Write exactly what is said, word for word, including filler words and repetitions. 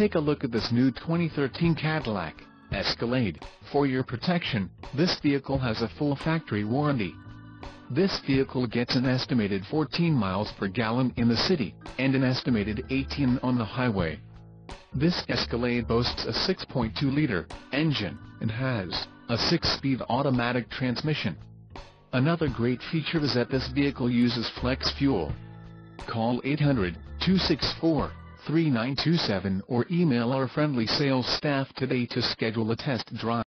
Take a look at this new twenty thirteen Cadillac Escalade. For your protection, this vehicle has a full factory warranty. This vehicle gets an estimated fourteen miles per gallon in the city, and an estimated eighteen on the highway. This Escalade boasts a six point two liter engine, and has a six-speed automatic transmission. Another great feature is that this vehicle uses flex fuel. Call eight hundred, two six four, three nine two seven or email our friendly sales staff today to schedule a test drive.